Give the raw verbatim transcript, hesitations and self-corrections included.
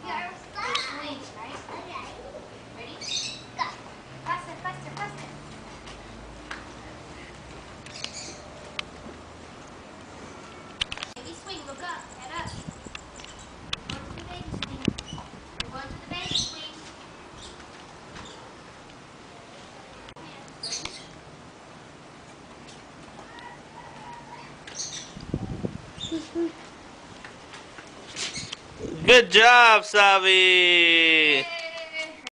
swings, right? Ready? Go. Faster, faster, faster. Baby swing, look up, head up. Go to the baby swing. We're going to the baby swing. Good job, Zxavi.